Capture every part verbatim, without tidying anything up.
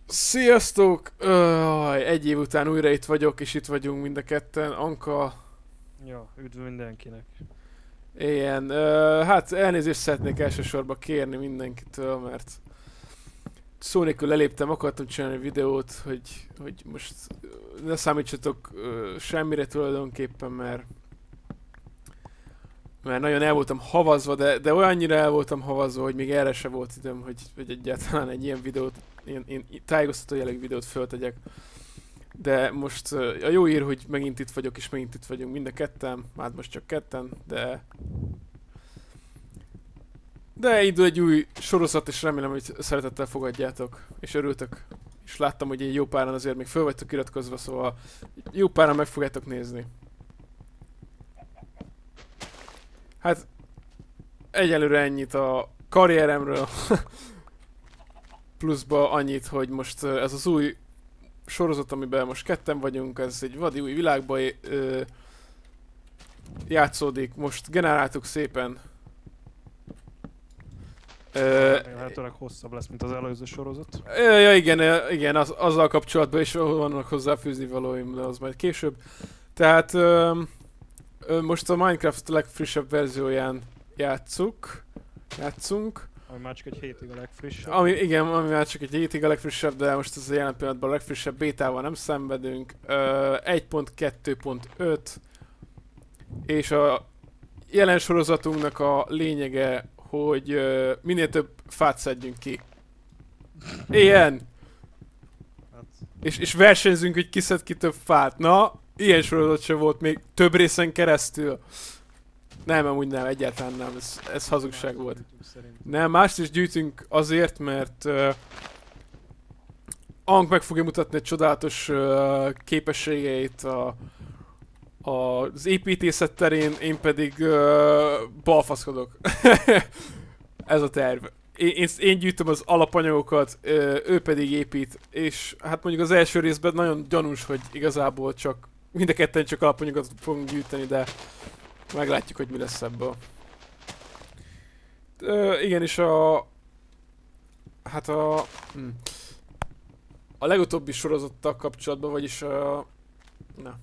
Sziasztok! Öh, egy év után újra itt vagyok, és itt vagyunk mind a ketten. Anka, Ja, üdv mindenkinek. ilyen, öh, hát elnézést szeretnék elsősorban kérni mindenkitől, mert szó nélkül leléptem, akartam csinálni videót, hogy, hogy most ne számítsatok öh, semmire tulajdonképpen, mert mert nagyon el voltam havazva, de, de olyannyira el voltam havazva, hogy még erre se volt időm, hogy, hogy egyáltalán egy ilyen videót, ilyen, ilyen tájékoztató jellegű videót föltegyek. De most uh, a jó hír, hogy megint itt vagyok, és megint itt vagyunk mind a ketten, hát most csak ketten, de... De indul egy új sorozat, és remélem, hogy szeretettel fogadjátok, és örültök. És láttam, hogy egy jó páran azért még föl vagytok iratkozva, szóval jó páran meg fogjátok nézni. Hát egyelőre ennyit a karrieremről. Pluszba annyit, hogy most uh, ez az új sorozat, amiben most ketten vagyunk, ez egy vadi új világban ö, játszódik. Most generáltuk szépen. Ö, Remélhetőleg hosszabb lesz, mint az előző sorozat. ja, ja, igen, ö, igen az, azzal kapcsolatban is vannak hozzáfűzni valóim, de az majd később. Tehát ö, ö, most a Minecraft legfrissebb verzióján játszuk. Játszunk. Ami már csak egy hétig a legfrissebb. Ami, igen, ami már csak egy hétig a legfrissebb, de most ez a jelen pillanatban a legfrissebb bétával nem szenvedünk. Uh, egy pont kettő pont öt és a jelen sorozatunknak a lényege, hogy uh, minél több fát szedjünk ki. Ilyen! Hát, És, és versenyzünk, hogy ki szed ki több fát. Na, ilyen sorozat sem volt még több részen keresztül. Nem, amúgy nem, egyáltalán nem, ez, ez hazugság más volt. gyűjtünk szerintem. Nem, mást is gyűjtünk azért, mert uh, Ank meg fogja mutatni egy csodálatos uh, képességeit a, a, az építészet terén, én pedig uh, balfaszkodok. Ez a terv. Én, én, én gyűjtöm az alapanyagokat, uh, ő pedig épít, és hát mondjuk az első részben nagyon gyanús, hogy igazából csak mind a ketten csak alapanyagokat fogunk gyűjteni, de meglátjuk, hogy mi lesz ebből. Uh, igen, és a... Hát a... Hm. A legutóbbi sorozattal kapcsolatban, vagyis a... Na.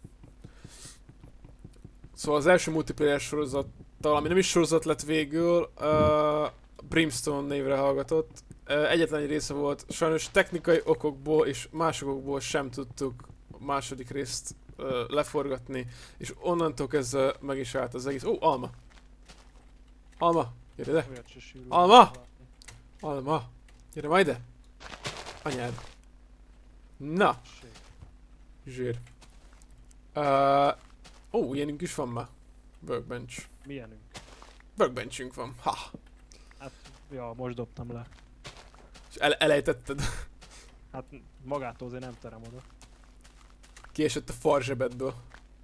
Szóval az első multiplayer sorozattal, ami nem is sorozat lett végül, uh, Brimstone névre hallgatott. Uh, egyetlen egy része volt, sajnos technikai okokból és másokból sem tudtuk a második részt uh, leforgatni, és onnantól kezdve meg is állt az egész. Ó, oh, alma! Alma! Gyere ide! Olyat se sűrű. Alma! Alma! Gyere majd ide! Anyád! Na! Zsír. Uh, ó, ilyenünk is van már. Workbench. Milyenünk? Workbenchünk van. Ha! Hát, ja, most dobtam le. És el elejtetted. Hát magától azért nem terem oda. Kiesett a far zsebedből.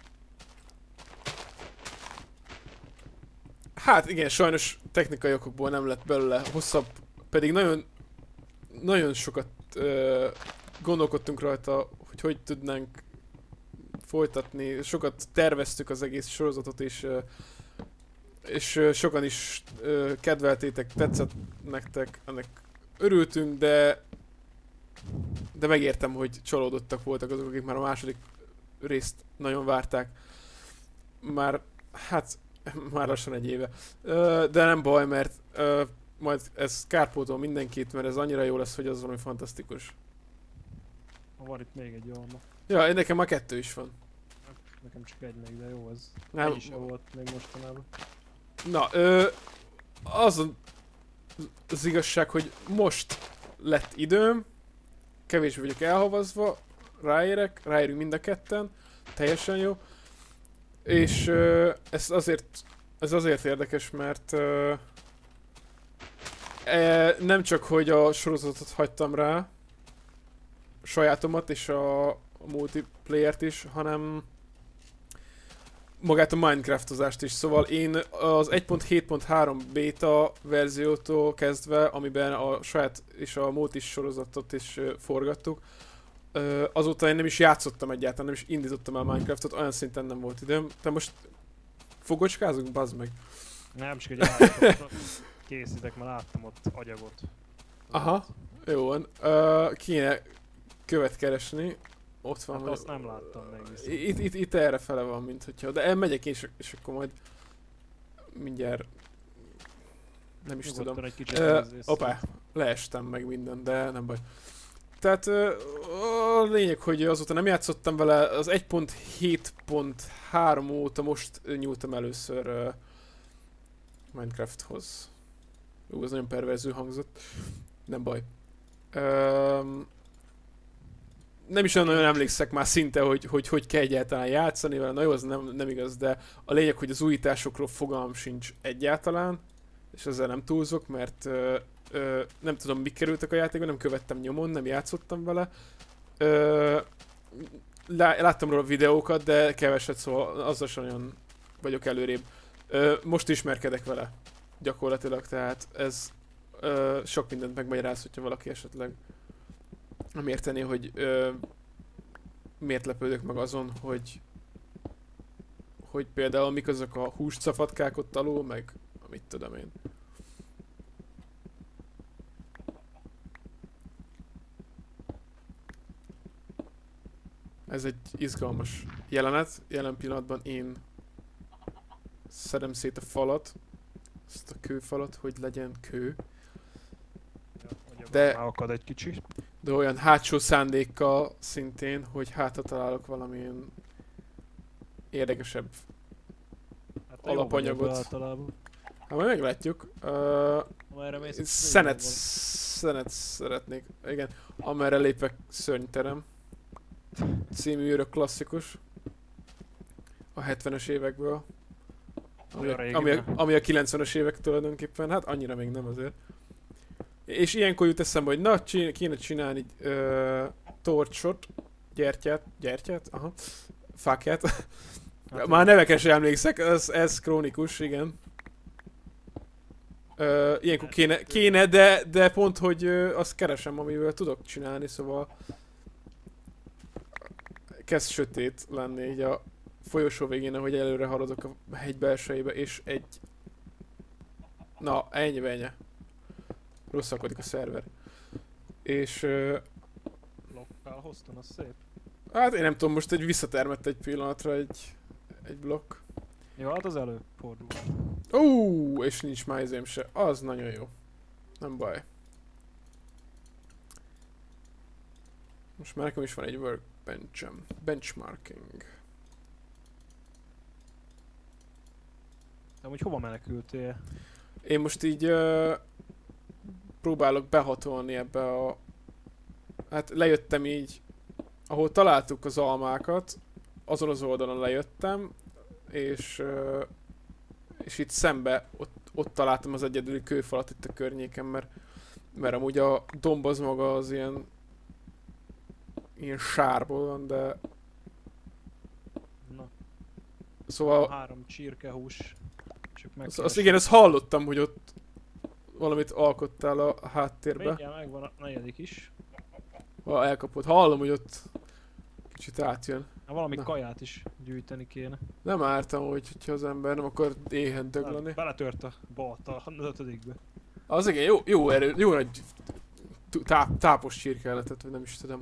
Hát igen, sajnos technikai okokból nem lett belőle hosszabb, pedig nagyon, nagyon sokat uh, gondolkodtunk rajta, hogy hogy tudnánk folytatni, sokat terveztük az egész sorozatot, és, uh, és uh, sokan is uh, kedveltétek, tetszett nektek, ennek örültünk, de de megértem, hogy csalódottak voltak azok, akik már a második részt nagyon várták. Már, hát, már lassan egy éve. Ö, de nem baj, mert ö, majd ez kárpótol mindenkit, mert ez annyira jó lesz, hogy az valami fantasztikus. Van itt még egy alma. Ja, nekem már kettő is van. Nekem csak egy még, de jó ez. Nem, Egy is volt még mostanában. na, ö, az az igazság, hogy most lett időm, kevésbé vagyok elhavazva, ráérek, ráérünk mind a ketten, teljesen jó. És ö, ez azért, ez azért érdekes, mert ö, e, nem csak, hogy a sorozatot hagytam rá, sajátomat és a, a multiplayert is, hanem magát a Minecraftozást is. Szóval én az egy pont hét pont három beta verziótól kezdve, amiben a saját és a multis sorozatot is uh, forgattuk, uh, azóta én nem is játszottam egyáltalán, nem is indítottam el Minecraftot, olyan szinten nem volt időm. Te most fogocskázunk, bazd meg? Nem, csak egy állatot készítek, mert láttam ott agyagot. Aha, jó van. Uh, kéne követ keresni. Ott van. Hát vagy... azt nem láttam meg viszont. Itt, itt, itt erre fele van, mint hogyha... De megyek én, és, és akkor majd... Mindjárt... Nem is Nyugodtan tudom. egy kicsit Uh, nézzél opá, leestem meg minden, de nem baj. Tehát uh, a lényeg, hogy azóta nem játszottam vele, az egy pont hét pont három óta most nyúltam először uh, Minecrafthoz. Jó, ez nagyon perverző hangzott. Nem baj. Um, nem is olyan nagyon emlékszek már szinte, hogy hogy, hogy kell egyáltalán játszani vele. Na jó, az nem, nem igaz, de a lényeg, hogy az újításokról fogalmam sincs egyáltalán. És ezzel nem túlzok, mert ö, ö, nem tudom, mik kerültek a játékba, nem követtem nyomon, nem játszottam vele. Ö, lá, láttam róla videókat, de keveset, szóval azzal sem olyan vagyok előrébb. Ö, most ismerkedek vele, gyakorlatilag, tehát ez ö, sok mindent megmagyaráz, hogyha valaki esetleg nem értené, hogy ö, miért lepődök meg azon, hogy hogy például mik azok a húscafatkák ott alul, meg mit tudom én. Ez egy izgalmas jelenet. Jelen pillanatban én szedem szét a falat. Ezt a kőfalat, hogy legyen kő. De, Már akad egy kicsi. de olyan hátsó szándékkal szintén, hogy hátra találok valamilyen érdekesebb Hát te jó vagy alapanyagot. ebben általában. Hát majd meglátjuk. Uh, Amerre mész, ott szenet, végig szenet szeretnék. Igen. Amerre lépek, szörnyterem. Című örök klasszikus. A hetvenes évekből. Ami Olyan a, régi, ami, a, ne? ami a kilencvenes évek tulajdonképpen. Hát annyira még nem azért. És ilyenkor jut eszembe, hogy na, csin- kéne csinálni ö, torcsot. Gyertyát. Gyertyát? Aha. Fákját. Hát Már nevekre sem emlékszek, ez, ez krónikus, igen. Ö, ilyenkor kéne, kéne de, de pont, hogy ö, azt keresem, amivel tudok csinálni, szóval kezd sötét lenni így a folyosó végén, ahogy előre haladok a hegy belsejébe, és egy... Na, ennyi benye. Rosszakodik a szerver. És... Ö, Blokkal hoztam, az szép. hát én nem tudom, most egy visszatermett egy pillanatra egy, egy blokk. Jó, hát az előfordul. Ó, és nincs már izém se. Az nagyon jó. Nem baj. Most már nekem is van egy workbench-em. Benchmarking. De hogy hova menekültél? Én most így uh, próbálok behatolni ebbe a... Hát lejöttem így, ahol találtuk az almákat, azon az oldalon lejöttem, és, uh, és itt szembe, ott, ott találtam az egyedüli kőfalat itt a környéken, mert, mert amúgy a domb az maga az ilyen, ilyen sárból van, de Na, szóval... három csirkehús. Csak meg Azt, azt igen, ezt hallottam, hogy ott valamit alkottál a háttérbe. Mindjárt megvan a negyedik is. Ha elkapod. Hallom, hogy ott kicsit átjön. Hát valami Na. kaját is gyűjteni kéne. Nem ártam, hogy hogyha az ember nem akar éhen döglani. Beletört a balta az ötödikbe. Az igen, jó, jó erő, jó nagy t- táp, tápos csirkeletet, vagy nem is tudom.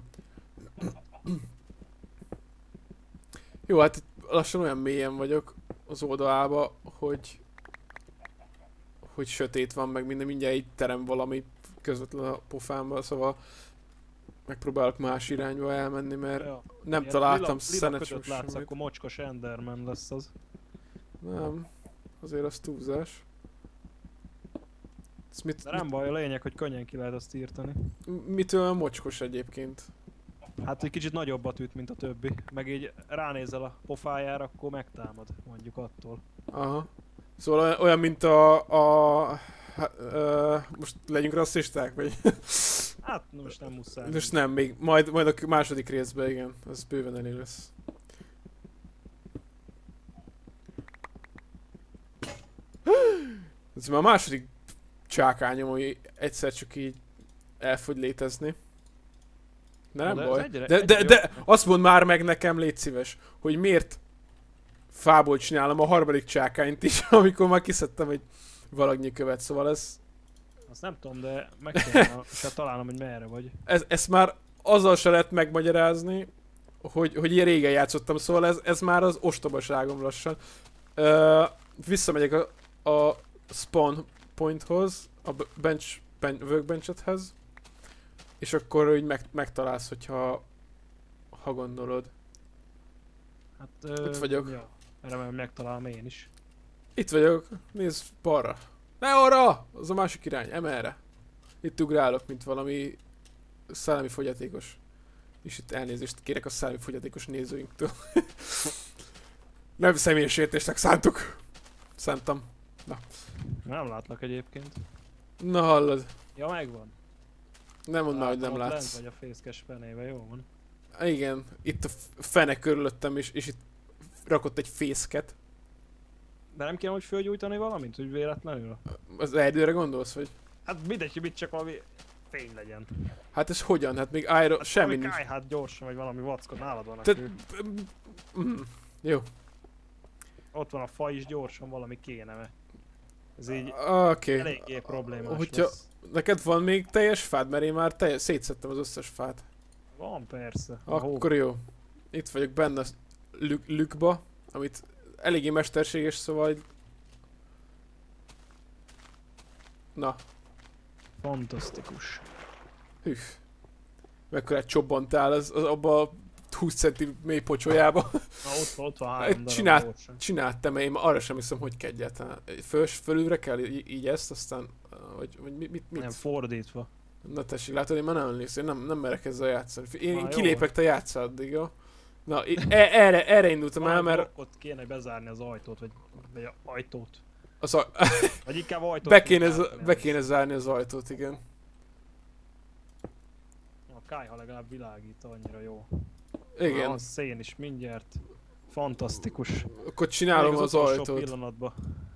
Jó, hát itt lassan olyan mélyen vagyok az oldalába, hogy hogy sötét van, meg minden, mindjárt így terem valami közvetlen a pofámba, szóval megpróbálok más irányba elmenni, mert Ja. nem Ilyen találtam lila, lila szenet ködöt sem látsz, semmit. akkor mocskos Enderman lesz az. Nem, azért az túlzás. Ez mit, De nem baj, a lényeg, hogy könnyen ki lehet azt írtani. mit, mitől mocskos egyébként? Hát egy kicsit nagyobbat üt, mint a többi. Meg így ránézel a pofájára, akkor megtámad, mondjuk attól. Aha. Szóval olyan- olyan, mint a... a hát, ö, most legyünk rasszisták, vagy? Hát most nem muszáj. Most nem, még majd, majd a második részben, igen. Az bőven elég lesz. Ez már a második csákányom, hogy egyszer csak így elfogy létezni. De nem Na, de ez baj. egyre- de, egyre de, de jobb. azt mondd már meg nekem, légy szíves, hogy miért fából csinálom a harmadik csákányt is, amikor már kiszedtem egy valagnyi követ, szóval ez Azt nem tudom, de meg kell, kell találnom, hogy merre vagy. Ez, ezt már azzal se lehet megmagyarázni, hogy, hogy ilyen régen játszottam, szóval ez, ez már az ostobaságom lassan. Ö, visszamegyek a, a spawn pointhoz, a bench, bench workbenchethez, és akkor úgy meg, megtalálsz, hogyha ha gondolod. Hát, ö, Itt vagyok. Ja, remélem megtalálom én is. Itt vagyok, nézd balra. Ne arra! Az a másik irány, emelre. Itt ugrálok, mint valami szellemi fogyatékos. És itt elnézést kérek a szellemi fogyatékos nézőinktől. Nem személyes értésnek szántuk. Szántam. Na. Nem látlak egyébként. Na hallod. Ja, megvan. Nem mondd már, hogy Látom, nem ott látsz. lent vagy a fészkes fenébe, jó van. Igen, itt a fene körülöttem és, és itt rakott egy fészket. De nem kéne, hogy fölgyújtani valamint, hogy véletlenül? Az erdőre gondolsz, vagy? Hát mindegy, mit csak valami fény legyen. Hát ez hogyan? Hát még iron... Hát semmi valami nincs. kájhát gyorsan, vagy valami vackot, nálad van a Te... kő. Mm, jó. Ott van a fa is, gyorsan valami kéne, mert ez így Oké. eléggé problémás Hogyha- lesz. Neked van még teljes fád? Mert én már teljes... szétszedtem az összes fát. Van persze. A hó. Akkor jó. Itt vagyok benne a lük lükba, amit eléggé mesterséges, szóval... így- Na, Fantasztikus. hűh. Mekkorát csobbantál az, az abba a húsz centi mély pocsolyába. Na ott van, ott van három darab Csinált- gyorsan. Csináltam, én arra sem hiszem, hogy kell egyáltalán. Föl, fölülre kell í- így ezt, aztán... Vagy, vagy mit, mit, mit? Nem, fordítva. Na tessék, látod, én már nagyon nézem, én nem, nem merek ezzel játszani. Én, Na, én jó. kilépek, te játsz addig, jó? Na, i- e, erre, erre indultam el, Valami mert blokkot kéne bezárni az ajtót, vagy, vagy a ajtót. az a, Vagy inkább ajtót. be, kéne, z- kinyitni, be az. kéne zárni az ajtót, igen. A kájha legalább világít, annyira jó. Igen, A szén is mindjárt. Fantasztikus. akkor csinálom Még az, utolsó ajtót. pillanatban.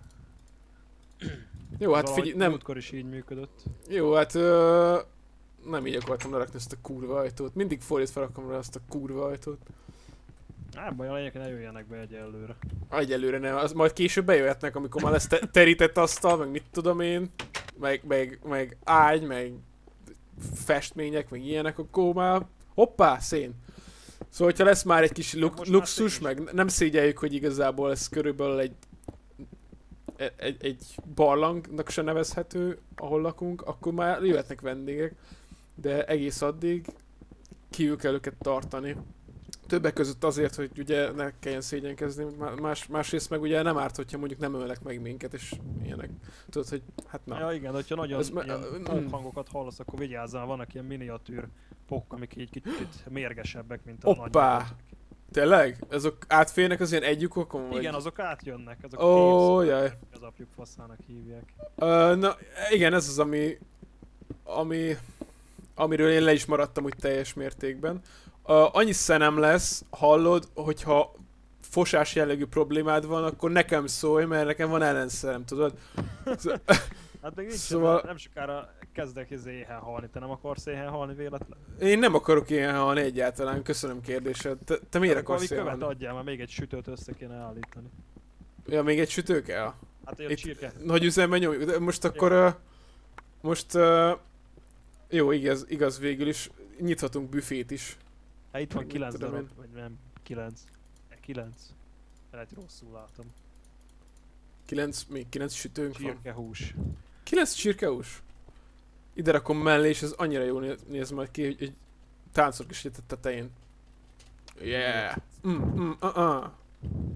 Jó, hát Valahogy figyelj, nem, múltkor is így működött. jó, hát ö, nem így akartam lerakni ezt a kurva ajtót. Mindig fordítva rakom rá ezt a kurva ajtót. Á, baj, a lényeg, hogy ne jöjjenek be egyelőre. Egyelőre nem, az majd később bejöhetnek, amikor már lesz te terített asztal, meg mit tudom én, meg, meg, meg ágy, meg festmények, meg ilyenek, akkor már hoppá, szén. Szóval, hogyha lesz már egy kis luk most már luxus, szén meg nem szégyeljük, hogy igazából ez körülbelül egy, egy, egy barlangnak se nevezhető, ahol lakunk, akkor már jöhetnek vendégek, de egész addig kívül kell őket tartani. Többek között azért, hogy ugye ne kelljen szégyenkezni, más, másrészt meg ugye nem árt, hogyha mondjuk nem ölnek meg minket, és ilyenek. Tudod, hogy hát na. Ja igen, hogyha nagyon Ez me- ilyen mm. pókhangokat hallasz, akkor vigyázzál, vannak ilyen miniatűr pók, amik így kicsit mérgesebbek, mint a Hoppá! nagy. Tényleg? Azok átférnek az ilyen egy lyukokon? Vagy? Igen, azok átjönnek, azok Ó, a jaj. az apjuk faszának hívják. Ö, na, igen, ez az, ami, ami, amiről én le is maradtam úgy teljes mértékben. Uh, annyi szenem lesz, hallod, hogyha fosás jellegű problémád van, akkor nekem szólj, mert nekem van ellenszerem, tudod? Hát még nincs, Szóval- szóval... nem sokára kezdek izé éhen halni, te nem akarsz éhen halni véletlen? Én nem akarok ilyen halni egyáltalán, köszönöm kérdésed. Te, te miért Akkor akarsz valami ilyen követ halni? adjál, mert még egy sütőt össze kéne állítani. Ja, még egy sütő kell? Hát egy Itt- csirke. Nagy üzemben nyomjuk, de most akkor... Uh, most... Uh, jó, igaz, igaz végül is. Nyithatunk büfét is. Hát itt van Mit kilenc tudom darab, én. vagy nem, kilenc. kilenc. Lehet rosszul látom. Kilenc, még kilenc sütőnk van. Csirkehús. Kilenc csirkehús? Ide rakom mellé, és ez annyira jól néz, néz majd ki, hogy egy táncot is itt a tetején. Yeah! Mm, mm, uh, uh.